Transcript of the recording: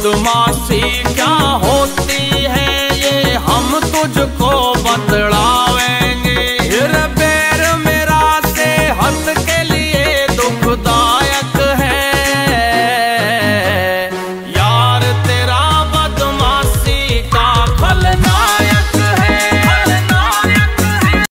बदमाशी क्या होती है ये हम तुझको बतला